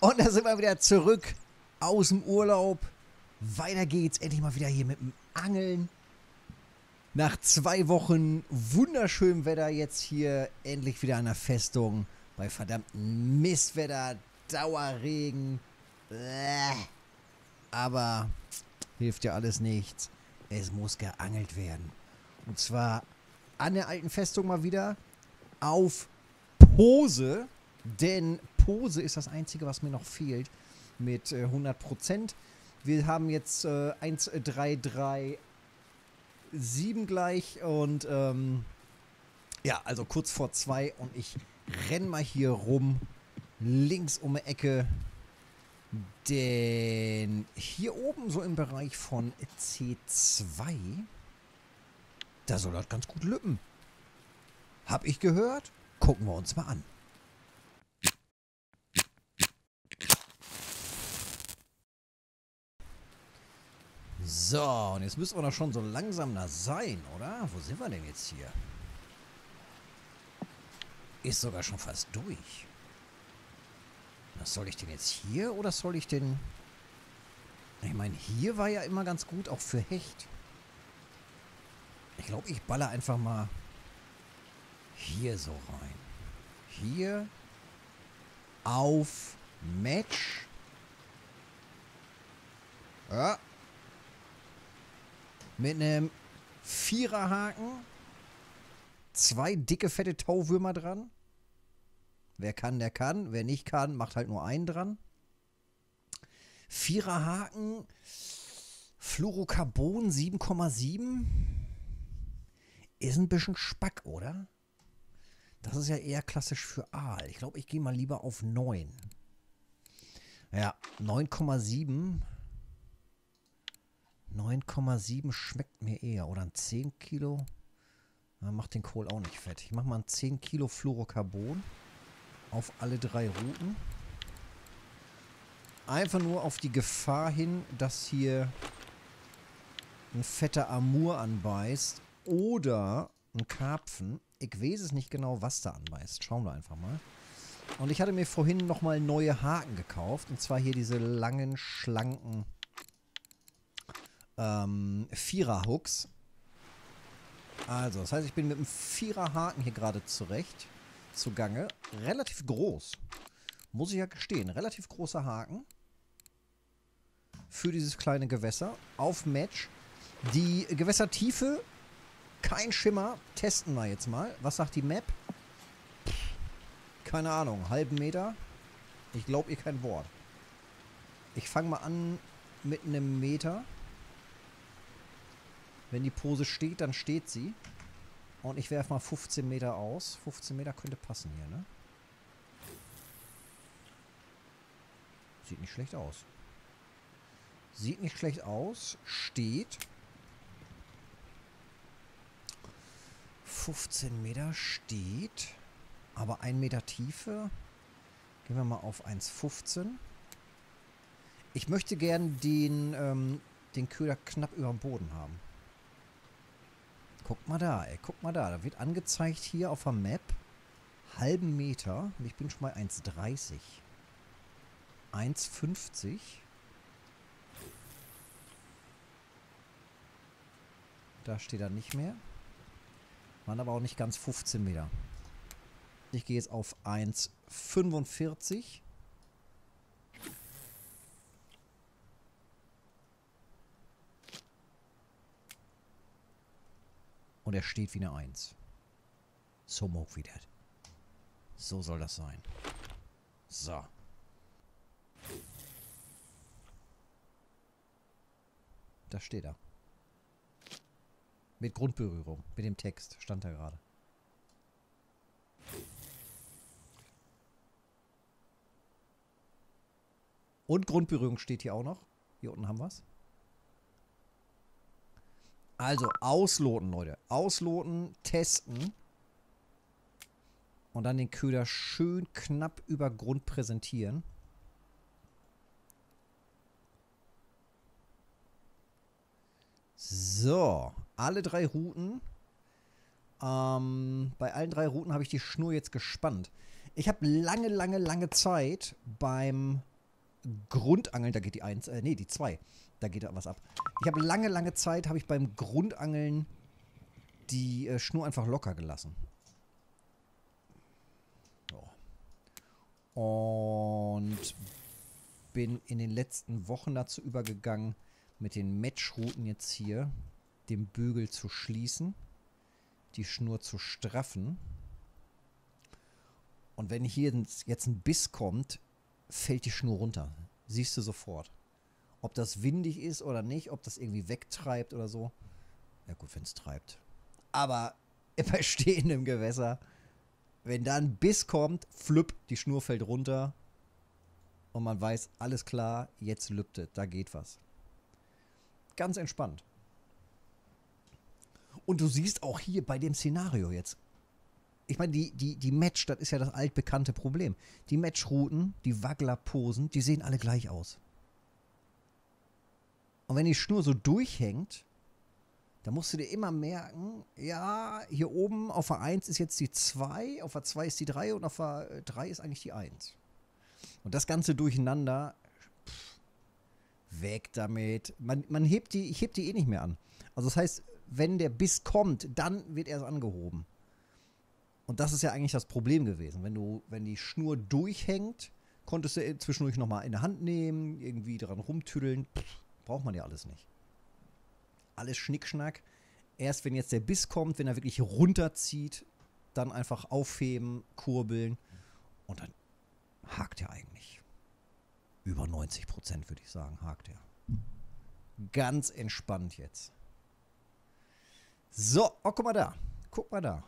Und da sind wir wieder zurück aus dem Urlaub. Weiter geht's endlich mal wieder hier mit dem Angeln. Nach 2 Wochen wunderschönem Wetter jetzt hier endlich wieder an der Festung. Bei verdammtem Mistwetter, Dauerregen. Aber hilft ja alles nichts. Es muss geangelt werden. Und zwar an der alten Festung mal wieder auf Pose. Denn Pose ist das Einzige, was mir noch fehlt mit 100%. Wir haben jetzt 1, 3, 3, 7 gleich und ja, also kurz vor 2 und ich renn mal hier rum, links um die Ecke, denn hier oben so im Bereich von C2, da soll das ganz gut lüppen. Hab ich gehört? Gucken wir uns mal an. So, und jetzt müssen wir doch schon so langsam da sein, oder? Wo sind wir denn jetzt hier? Ist sogar schon fast durch. Was soll ich denn jetzt hier oder soll ich denn... Ich meine, hier war ja immer ganz gut, auch für Hecht. Ich glaube, ich baller einfach mal hier so rein. Hier auf Match. Ja. Mit einem 4er Haken. 2 dicke, fette Tauwürmer dran. Wer kann, der kann. Wer nicht kann, macht halt nur einen dran. 4er Haken. Fluorocarbon 7,7. Ist ein bisschen Spack, oder? Das ist ja eher klassisch für Aal. Ich glaube, ich gehe mal lieber auf 9. Ja, 9,7. 9,7 schmeckt mir eher. Oder ein 10 Kilo. Na, macht den Kohl auch nicht fett. Ich mache mal ein 10 Kilo Fluorocarbon auf alle 3 Routen. Einfach nur auf die Gefahr hin, dass hier ein fetter Amur anbeißt. Oder ein Karpfen. Ich weiß es nicht genau, was da anbeißt. Schauen wir einfach mal. Und ich hatte mir vorhin nochmal neue Haken gekauft. Und zwar hier diese langen, schlanken 4er Hooks. Also, das heißt, ich bin mit einem 4er Haken hier gerade zugange. Relativ groß. Muss ich ja gestehen. Relativ großer Haken. Für dieses kleine Gewässer. Auf Match. Die Gewässertiefe. Kein Schimmer. Testen wir jetzt mal. Was sagt die Map? Keine Ahnung. Halben Meter. Ich glaube ihr kein Wort. Ich fange mal an mit einem Meter. Wenn die Pose steht, dann steht sie. Und ich werfe mal 15 Meter aus. 15 Meter könnte passen hier, ne? Sieht nicht schlecht aus. Sieht nicht schlecht aus. Steht. 15 Meter steht. Aber 1 Meter Tiefe. Gehen wir mal auf 1,15. Ich möchte gern den Köder knapp über dem Boden haben. Guck mal da, ey. Guck mal da. Da wird angezeigt hier auf der Map. Halben Meter. Und ich bin schon mal 1,30. 1,50. Da steht er nicht mehr. Waren aber auch nicht ganz 15 Meter. Ich gehe jetzt auf 1,45. Und er steht wie eine 1. So mag wie das. So soll das sein. So. Da steht er. Mit Grundberührung. Mit dem Text stand er gerade. Und Grundberührung steht hier auch noch. Hier unten haben wir es. Also ausloten, Leute. Ausloten, testen. Und dann den Köder schön knapp über Grund präsentieren. So, alle 3 Routen. Bei allen 3 Routen habe ich die Schnur jetzt gespannt. Ich habe lange Zeit beim Grundangeln, da geht die 1, nee, die 2. Da geht da was ab. Ich habe lange Zeit, habe ich beim Grundangeln die Schnur einfach locker gelassen. So. Und bin in den letzten Wochen dazu übergegangen, mit den Matchrouten jetzt hier den Bügel zu schließen, die Schnur zu straffen. Und wenn hier jetzt ein Biss kommt, fällt die Schnur runter. Siehst du sofort. Ob das windig ist oder nicht, ob das irgendwie wegtreibt oder so. Ja gut, wenn es treibt. Aber bei stehendem Gewässer, wenn da ein Biss kommt, flupp, die Schnur fällt runter und man weiß, alles klar, jetzt lübte, da geht was. Ganz entspannt. Und du siehst auch hier bei dem Szenario jetzt, ich meine, die Match, das ist ja das altbekannte Problem. Die Matchrouten, die Wagglerposen, die sehen alle gleich aus. Und wenn die Schnur so durchhängt, dann musst du dir immer merken, ja, hier oben auf der 1 ist jetzt die 2, auf der 2 ist die 3 und auf der 3 ist eigentlich die 1. Und das Ganze durcheinander, weg damit. Ich heb die eh nicht mehr an. Also das heißt, wenn der Biss kommt, dann wird erst angehoben. Und das ist ja eigentlich das Problem gewesen. Wenn die Schnur durchhängt, konntest du zwischendurch nochmal in der Hand nehmen, irgendwie dran rumtüdeln. Braucht man ja alles nicht. Alles Schnickschnack. Erst wenn jetzt der Biss kommt, wenn er wirklich runterzieht, dann einfach aufheben, kurbeln und dann hakt er eigentlich. Über 90% würde ich sagen, hakt er. Ganz entspannt jetzt. So, oh, guck mal da. Guck mal da.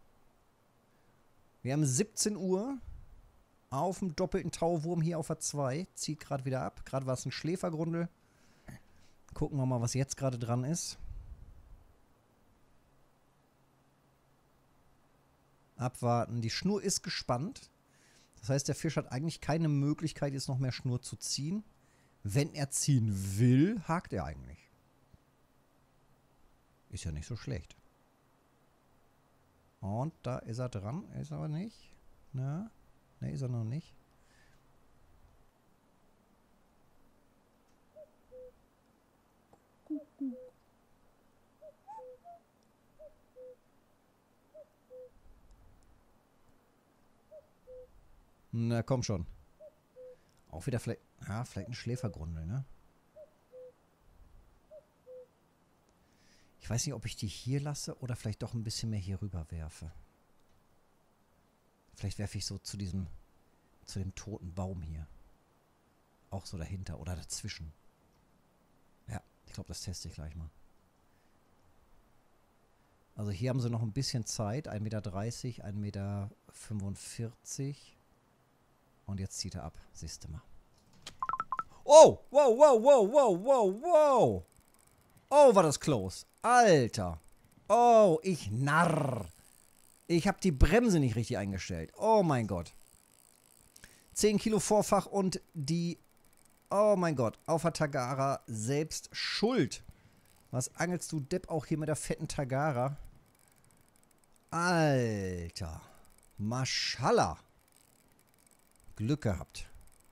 Wir haben 17 Uhr auf dem doppelten Tauwurm hier auf der 2. Zieht gerade wieder ab. Gerade war es ein Schläfergrundel. Gucken wir mal, was jetzt gerade dran ist. Abwarten. Die Schnur ist gespannt. Das heißt, der Fisch hat eigentlich keine Möglichkeit, jetzt noch mehr Schnur zu ziehen. Wenn er ziehen will, hakt er eigentlich. Ist ja nicht so schlecht. Und da ist er dran. Ist er aber nicht. Na? Ne, ist er noch nicht. Na, komm schon. Auch wieder vielleicht... Ja, vielleicht ein Schläfergrundel, ne? Ich weiß nicht, ob ich die hier lasse oder vielleicht doch ein bisschen mehr hier rüber werfe. Vielleicht werfe ich so zu dem toten Baum hier. Auch so dahinter oder dazwischen. Ja, ich glaube, das teste ich gleich mal. Also hier haben sie noch ein bisschen Zeit. 1,30 Meter, 1,45 Meter. Und jetzt zieht er ab. Siehst du mal. Oh! Wow, wow, wow, wow, wow, wow! Oh, war das close. Alter. Oh, ich Narr. Ich habe die Bremse nicht richtig eingestellt. Oh mein Gott. 10 Kilo Vorfach und die... Oh mein Gott. Auf der Tagara selbst schuld. Was angelst du, Depp, auch hier mit der fetten Tagara? Alter. Maschallah. Glück gehabt.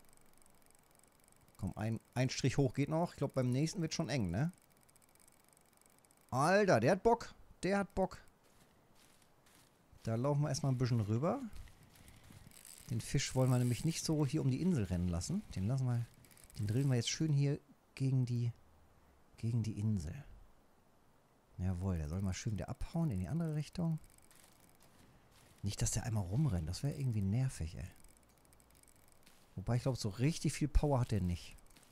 Komm, ein Strich hoch geht noch. Ich glaube, beim nächsten wird schon eng, ne? Alter, der hat Bock. Der hat Bock. Da laufen wir erstmal ein bisschen rüber. Den Fisch wollen wir nämlich nicht so hier um die Insel rennen lassen. Den drillen wir jetzt schön hier gegen die Insel. Jawohl, der soll mal schön wieder abhauen in die andere Richtung. Nicht, dass der einmal rumrennt. Das wäre irgendwie nervig, ey. Wobei, ich glaube, so richtig viel Power hat er nicht.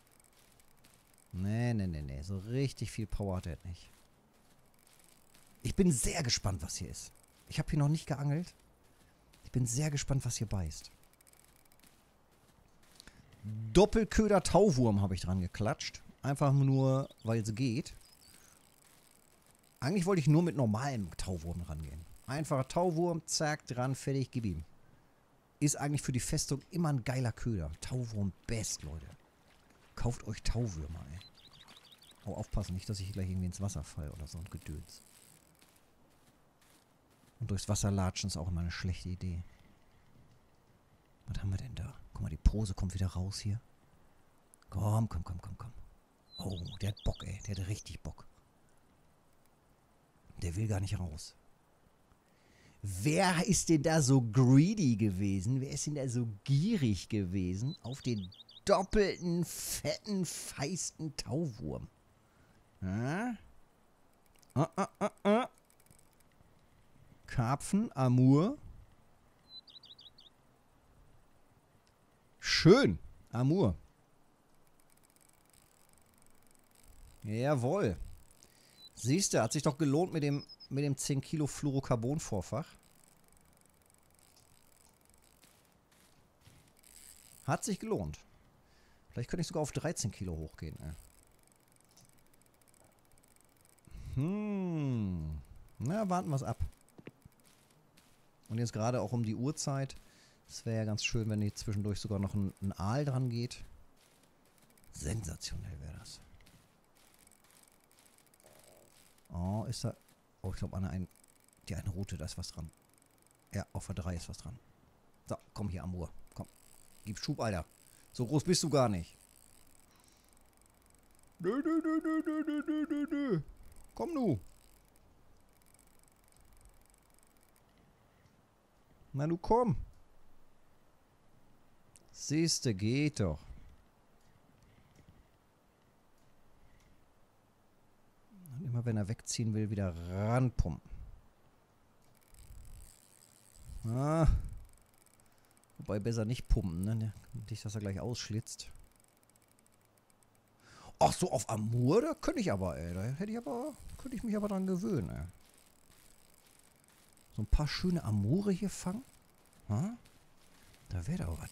Nee. So richtig viel Power hat er nicht. Ich bin sehr gespannt, was hier ist. Ich habe hier noch nicht geangelt. Ich bin sehr gespannt, was hier beißt. Doppelköder-Tauwurm habe ich dran geklatscht. Einfach nur, weil es geht. Eigentlich wollte ich nur mit normalem Tauwurm rangehen. Einfacher Tauwurm, zack, dran, fertig, gib ihm. Ist eigentlich für die Festung immer ein geiler Köder. Tauwurm best, Leute. Kauft euch Tauwürmer, ey. Oh, aufpassen, nicht, dass ich gleich irgendwie ins Wasser falle oder so ein Gedöns. Und durchs Wasser latschen ist auch immer eine schlechte Idee. Was haben wir denn da? Guck mal, die Pose kommt wieder raus hier. Komm, komm, komm, komm, komm. Oh, der hat Bock, ey. Der hat richtig Bock. Der will gar nicht raus. Wer ist denn da so greedy gewesen? Wer ist denn da so gierig gewesen auf den doppelten, fetten, feisten Tauwurm? Karpfen, Amur. Schön, Amur. Jawohl. Siehst du, hat sich doch gelohnt mit dem 10 Kilo Fluorocarbon-Vorfach. Hat sich gelohnt. Vielleicht könnte ich sogar auf 13 Kilo hochgehen. Na, warten wir es ab. Und jetzt gerade auch um die Uhrzeit. Es wäre ja ganz schön, wenn hier zwischendurch sogar noch ein Aal dran geht. Sensationell wäre das. Oh, ist da... Oh, ich glaube, die eine Route, da ist was dran. Ja, auf der 3 ist was dran. So, komm hier, Amur. Komm. Gib Schub, Alter. So groß bist du gar nicht. Nö, nö, nö, nö, nö, nö, nö, nö, nö. Komm nu. Na, du komm. Siehste, geht doch. Und immer wenn er wegziehen will, wieder ranpumpen. Ah. Wobei besser nicht pumpen, ne? Nicht, dass er gleich ausschlitzt. Ach so, auf Amur, da könnte ich aber, ey. Könnte ich mich aber dran gewöhnen, ey. So ein paar schöne Amure hier fangen. Ha? Da wäre doch was.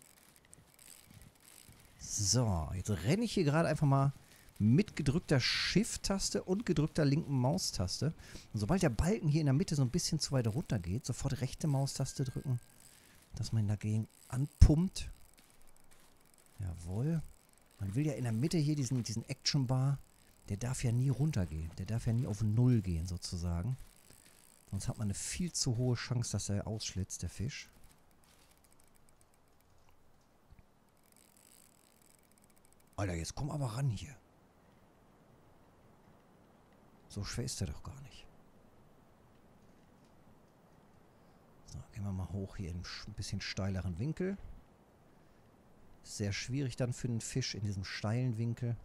So, jetzt renne ich hier gerade einfach mal mit gedrückter Shift-Taste und gedrückter linken Maustaste. Und sobald der Balken hier in der Mitte so ein bisschen zu weit runter geht, sofort rechte Maustaste drücken, dass man ihn dagegen anpumpt. Jawohl. Man will ja in der Mitte hier diesen Action-Bar, der darf ja nie runtergehen. Der darf ja nie auf Null gehen, sozusagen. Sonst hat man eine viel zu hohe Chance, dass er ausschlitzt, der Fisch. Alter, jetzt komm aber ran hier. So schwer ist der doch gar nicht. So, gehen wir mal hoch hier in ein bisschen steileren Winkel. Sehr schwierig dann für den Fisch in diesem steilen Winkel.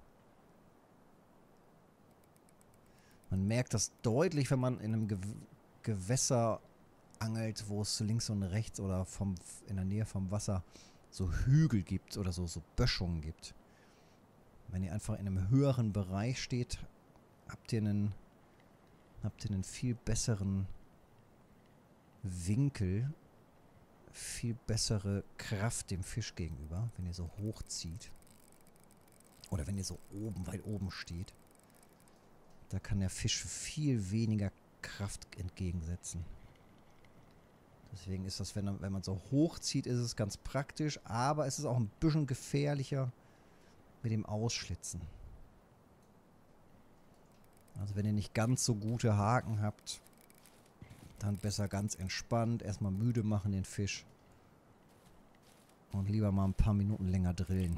Man merkt das deutlich, wenn man in einem Gewässer angelt, wo es links und rechts oder in der Nähe vom Wasser so Hügel gibt oder so Böschungen gibt. Wenn ihr einfach in einem höheren Bereich steht, habt ihr einen viel besseren Winkel, viel bessere Kraft dem Fisch gegenüber, wenn ihr so hoch zieht. Oder wenn ihr so weit oben steht. Da kann der Fisch viel weniger Kraft entgegensetzen. Deswegen ist das, wenn man so hoch zieht, ist es ganz praktisch, aber es ist auch ein bisschen gefährlicher mit dem Ausschlitzen. Also wenn ihr nicht ganz so gute Haken habt, dann besser ganz entspannt, erstmal müde machen den Fisch und lieber mal ein paar Minuten länger drillen.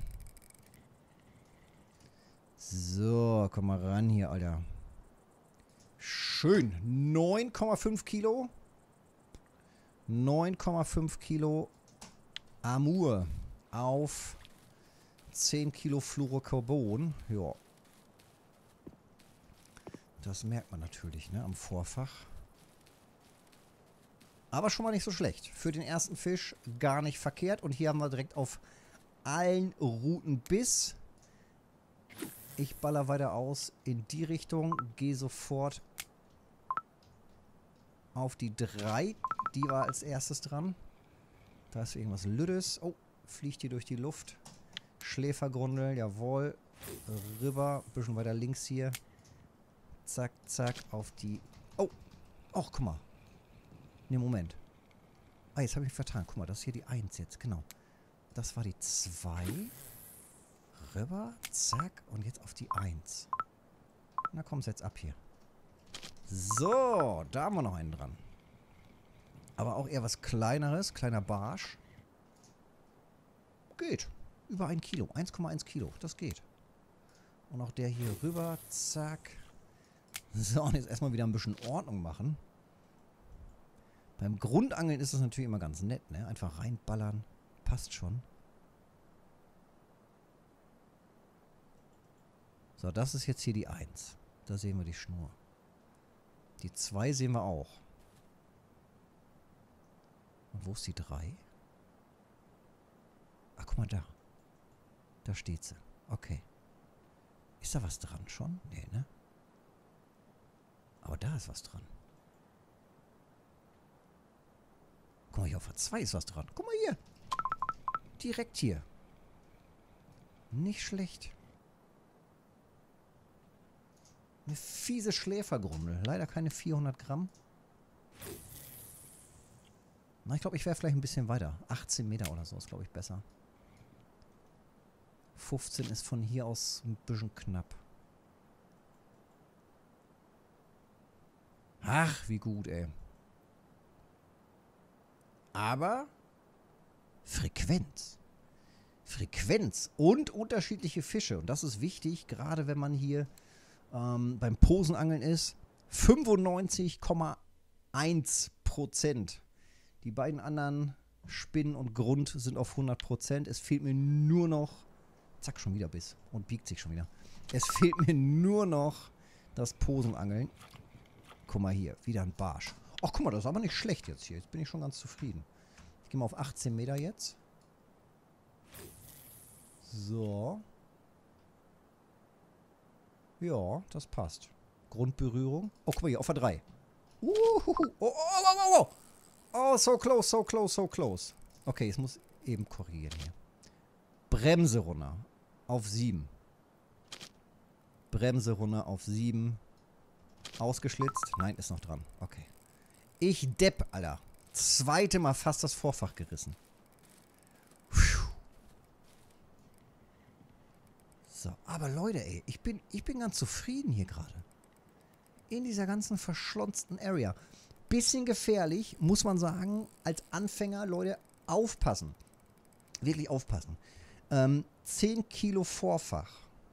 So, komm mal ran hier, Alter. Schön. 9,5 Kilo. 9,5 Kilo Amur auf 10 Kilo Fluorocarbon. Ja. Das merkt man natürlich, ne, am Vorfach. Aber schon mal nicht so schlecht. Für den ersten Fisch gar nicht verkehrt. Und hier haben wir direkt auf allen Routen Biss. Ich baller weiter aus in die Richtung. Gehe sofort auf die 3. Die war als erstes dran. Da ist irgendwas Lüdes. Oh, fliegt hier durch die Luft. Schläfergrundel, jawohl. Rüber, bisschen weiter links hier. Zack, zack, auf die... Oh, ach, guck mal. Ne, Moment. Ah, jetzt habe ich mich vertan. Guck mal, das ist hier die 1 jetzt, genau. Das war die 2. Rüber, zack, und jetzt auf die 1. Na, komm's jetzt ab hier. So, da haben wir noch einen dran. Aber auch eher was Kleineres, kleiner Barsch. Geht. über 1 Kilo. 1,1 Kilo. Das geht. Und auch der hier rüber. Zack. So, und jetzt erstmal wieder ein bisschen Ordnung machen. Beim Grundangeln ist das natürlich immer ganz nett, ne? Einfach reinballern. Passt schon. So, das ist jetzt hier die 1. Da sehen wir die Schnur. Die 2 sehen wir auch. Und wo ist die 3? Ach, guck mal da. Da steht sie. Okay. Ist da was dran schon? Nee, ne? Aber da ist was dran. Guck mal, hier auf der 2 ist was dran. Guck mal hier. Direkt hier. Nicht schlecht. Eine fiese Schläfergrummel. Leider keine 400 Gramm. Na, ich glaube, ich wäre vielleicht ein bisschen weiter. 18 Meter oder so ist, glaube ich, besser. 15 ist von hier aus ein bisschen knapp. Ach, wie gut, ey. Aber Frequenz. Frequenz und unterschiedliche Fische. Und das ist wichtig, gerade wenn man hier beim Posenangeln ist. 95,1%. Die beiden anderen Spinnen und Grund sind auf 100%. Es fehlt mir nur noch... Zack, schon wieder Biss. Und biegt sich schon wieder. Es fehlt mir nur noch das Posenangeln. Guck mal hier, wieder ein Barsch. Ach, guck mal, das ist aber nicht schlecht jetzt hier. Jetzt bin ich schon ganz zufrieden. Ich gehe mal auf 18 Meter jetzt. So. Ja, das passt. Grundberührung. Oh, guck mal hier, auf der 3. Oh, oh, oh, oh, oh. Oh, so close, so close, so close. Okay, ich muss eben korrigieren hier. Bremse runter. Auf 7. Bremse runter auf 7. Ausgeschlitzt. Nein, ist noch dran. Okay. Ich depp, Alter. Zweite Mal fast das Vorfach gerissen. So, aber Leute, ey, ich bin ganz zufrieden hier gerade. In dieser ganzen verschlonzten Area. Bisschen gefährlich, muss man sagen, als Anfänger, Leute, aufpassen. Wirklich aufpassen. 10 Kilo Vorfach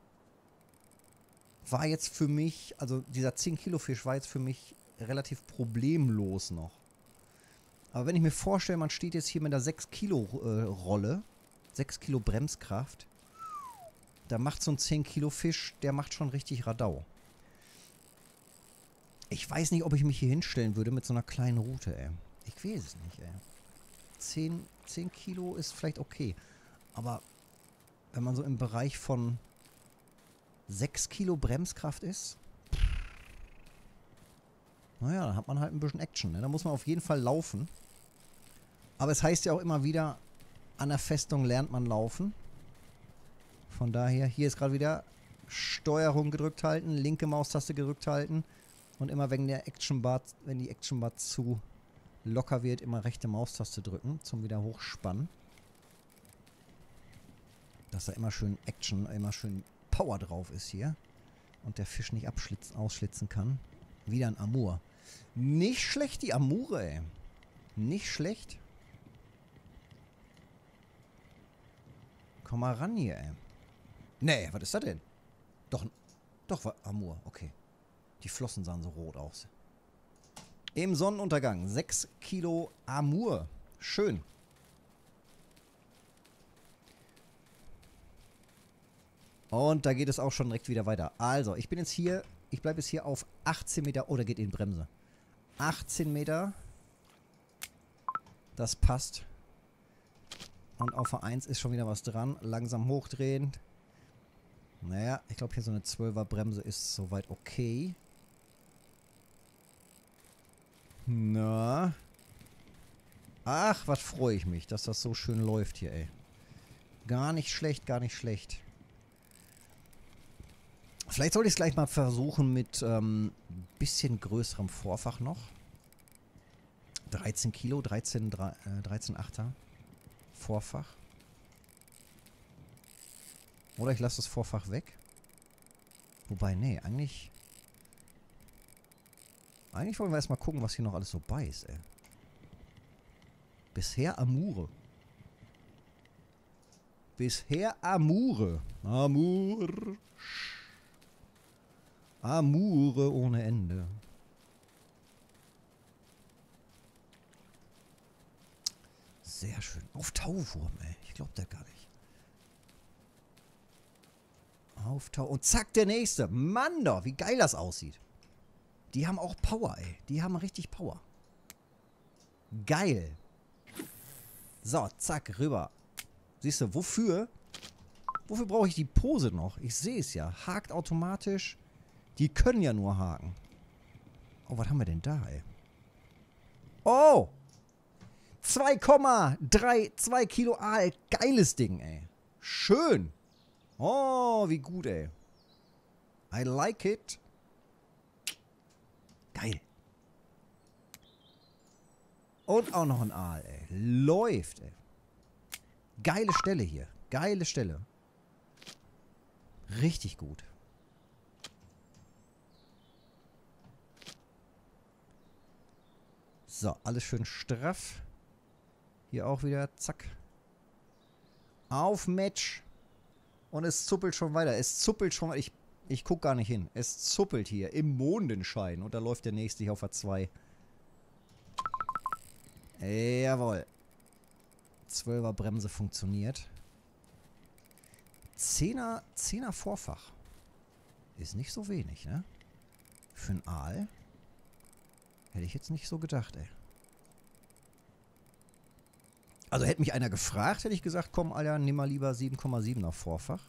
war jetzt für mich, also dieser 10 Kilo Fisch war jetzt für mich relativ problemlos noch. Aber wenn ich mir vorstelle, man steht jetzt hier mit einer 6 Kilo Rolle, 6 Kilo Bremskraft, da macht so ein 10 Kilo Fisch, der macht schon richtig Radau. Ich weiß nicht, ob ich mich hier hinstellen würde mit so einer kleinen Rute, ey. Ich weiß es nicht, ey. 10 Kilo ist vielleicht okay. Aber wenn man so im Bereich von 6 Kilo Bremskraft ist, naja, dann hat man halt ein bisschen Action, ne? Da muss man auf jeden Fall laufen. Aber es heißt ja auch immer wieder, an der Festung lernt man laufen. Von daher, hier ist gerade wieder Steuerung gedrückt halten, linke Maustaste gedrückt halten. Und immer wenn der Actionbar, wenn die Actionbar zu locker wird, immer rechte Maustaste drücken zum wieder hochspannen. Dass da immer schön Action, immer schön Power drauf ist hier. Und der Fisch nicht ausschlitzen kann. Wieder ein Amur. Nicht schlecht, die Amure, ey. Nicht schlecht. Komm mal ran hier, ey. Nee, was ist das denn? Doch, war Amur, okay. Die Flossen sahen so rot aus. Im Sonnenuntergang. 6 Kilo Amur. Schön. Und da geht es auch schon direkt wieder weiter. Also, ich bin jetzt hier, ich bleibe jetzt hier auf 18 Meter. Oh, da geht in Bremse. 18 Meter. Das passt. Und auf der 1 ist schon wieder was dran. Langsam hochdrehen. Naja, ich glaube hier so eine 12er Bremse ist soweit okay. Na. Ach, was freue ich mich, dass das so schön läuft hier, ey. Gar nicht schlecht, gar nicht schlecht. Vielleicht sollte ich es gleich mal versuchen mit bisschen größerem Vorfach noch. 13 Kilo, 13,8er Vorfach. Oder ich lasse das Vorfach weg. Wobei, nee, eigentlich wollen wir erstmal gucken, was hier noch alles so bei ist, ey. Bisher Amure. Bisher Amure. Amure ohne Ende. Sehr schön. Auf Tauwurm, ey. Ich glaub das gar nicht. Auf Tau. Und zack, der nächste. Mann doch, wie geil das aussieht. Die haben auch Power, ey. Die haben richtig Power. Geil. So, zack, rüber. Siehst du, wofür? Wofür brauche ich die Pose noch? Ich sehe es ja. Hakt automatisch. Die können ja nur haken. Oh, was haben wir denn da, ey? Oh! 2,32 Kilo Aal. Geiles Ding, ey. Schön. Oh, wie gut, ey. I like it. Geil. Und auch noch ein Aal, ey. Läuft, ey. Geile Stelle hier. Geile Stelle. Richtig gut. So, alles schön straff. Hier auch wieder, zack. Auf Match. Und es zuppelt schon weiter. Es zuppelt schon weiter. Ich guck gar nicht hin. Es zuppelt hier im Mondenschein. Und da läuft der nächste hier auf der 2. Jawohl. 12er Bremse funktioniert. 10er Vorfach. Ist nicht so wenig, ne? Für einen Aal. Hätte ich jetzt nicht so gedacht, ey. Also hätte mich einer gefragt, hätte ich gesagt, komm, Alter, nimm mal lieber 7,7er Vorfach.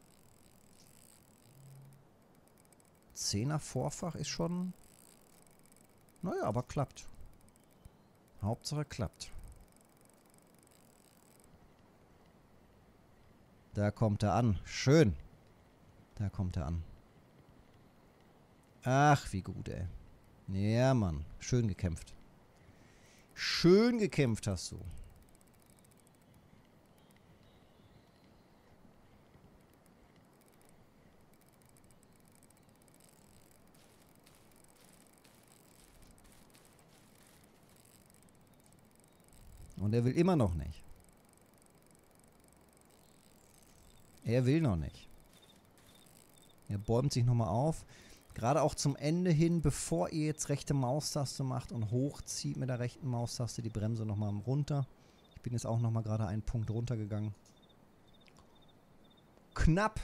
10er Vorfach ist schon... Naja, aber klappt. Hauptsache klappt. Da kommt er an. Schön. Da kommt er an. Ach, wie gut, ey. Ja, Mann. Schön gekämpft. Schön gekämpft hast du. Und er will immer noch nicht. Er will noch nicht. Er bäumt sich nochmal auf. Gerade auch zum Ende hin, bevor ihr jetzt rechte Maustaste macht und hochzieht mit der rechten Maustaste die Bremse nochmal runter. Ich bin jetzt auch nochmal gerade einen Punkt runtergegangen. Knapp.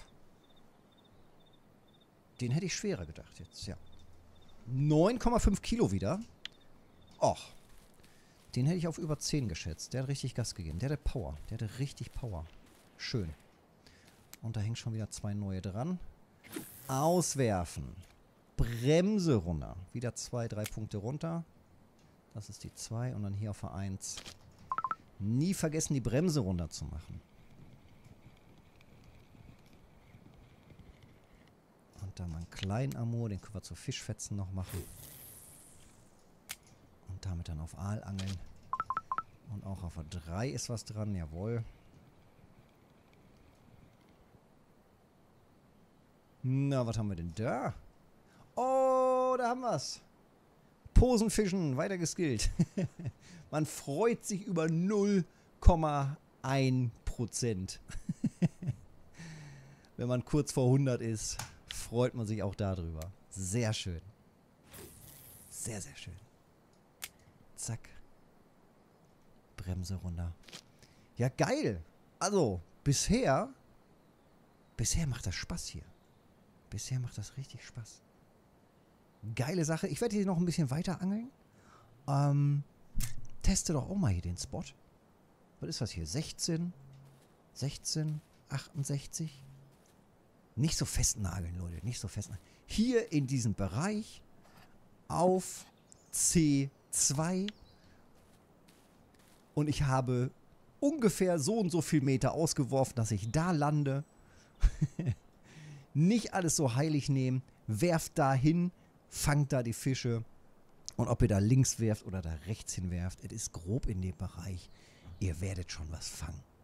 Den hätte ich schwerer gedacht jetzt, ja. 9,5 Kilo wieder. Och. Den hätte ich auf über 10 geschätzt. Der hat richtig Gas gegeben. Der hatte Power. Der hatte richtig Power. Schön. Und da hängen schon wieder 2 neue dran. Auswerfen. Bremse runter. Wieder 2, 3 Punkte runter. Das ist die 2. Und dann hier auf der 1. Nie vergessen, die Bremse runter zu machen. Und dann mal einen kleinen Amur. Den können wir zu Fischfetzen noch machen. Und damit dann auf Aal angeln. Und auch auf der 3 ist was dran. Jawohl. Na, was haben wir denn da? Oh, da haben wir's. Posenfischen, weiter geskillt. Man freut sich über 0,1%. Wenn man kurz vor 100 ist, freut man sich auch darüber. Sehr schön. Sehr, sehr schön. Zack. Bremse runter. Ja, geil. Also, bisher macht das Spaß hier. Bisher macht das richtig Spaß. Geile Sache. Ich werde hier noch ein bisschen weiter angeln. Teste doch auch mal hier den Spot. Was ist das hier? 16, 68. Nicht so festnageln, Leute. Nicht so festnageln. Hier in diesem Bereich auf C2. Und ich habe ungefähr so und so viel Meter ausgeworfen, dass ich da lande. Nicht alles so heilig nehmen. Werft da hin, fangt da die Fische. Und ob ihr da links werft oder da rechts hin werft, es ist grob in dem Bereich. Ihr werdet schon was fangen.